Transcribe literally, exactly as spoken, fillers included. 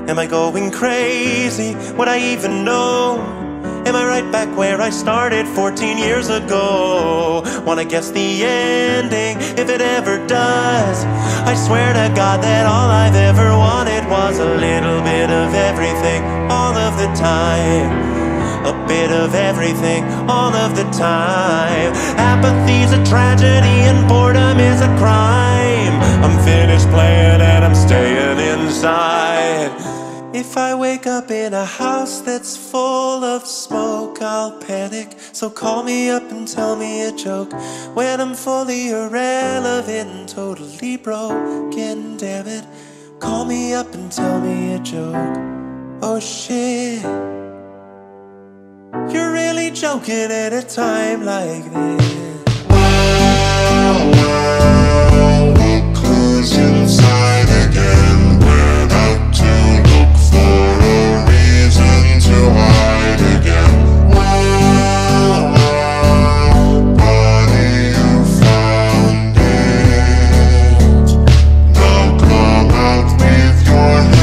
Am I going crazy? Would I even know? Am I right back where I started fourteen years ago? Wanna guess the ending, if it ever does. I swear to God that all I've ever wanted was a little bit of everything, all of the time. A bit of everything, all of the time. Apathy's a tragedy and boredom is a crime. I'm finished playing and I'm staying inside. If I wake up in a house that's full of smoke, I'll panic. So call me up and tell me a joke. When I'm fully irrelevant and totally broken, damn it, call me up and tell me a joke. Oh shit, you're really joking at a time like this. Wow, wow, look who's inside again. Went out to look for a reason to hide again. Wow, wow, buddy, you found it. Now come out with your